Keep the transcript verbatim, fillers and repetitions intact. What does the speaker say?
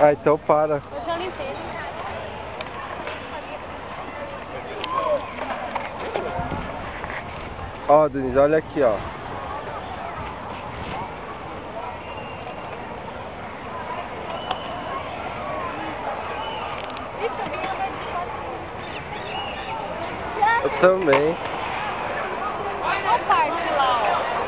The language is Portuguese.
Ah, então para. Eu já limpei. Ó, Denise, olha aqui, ó. Eu também. Olha o parque lá, ó.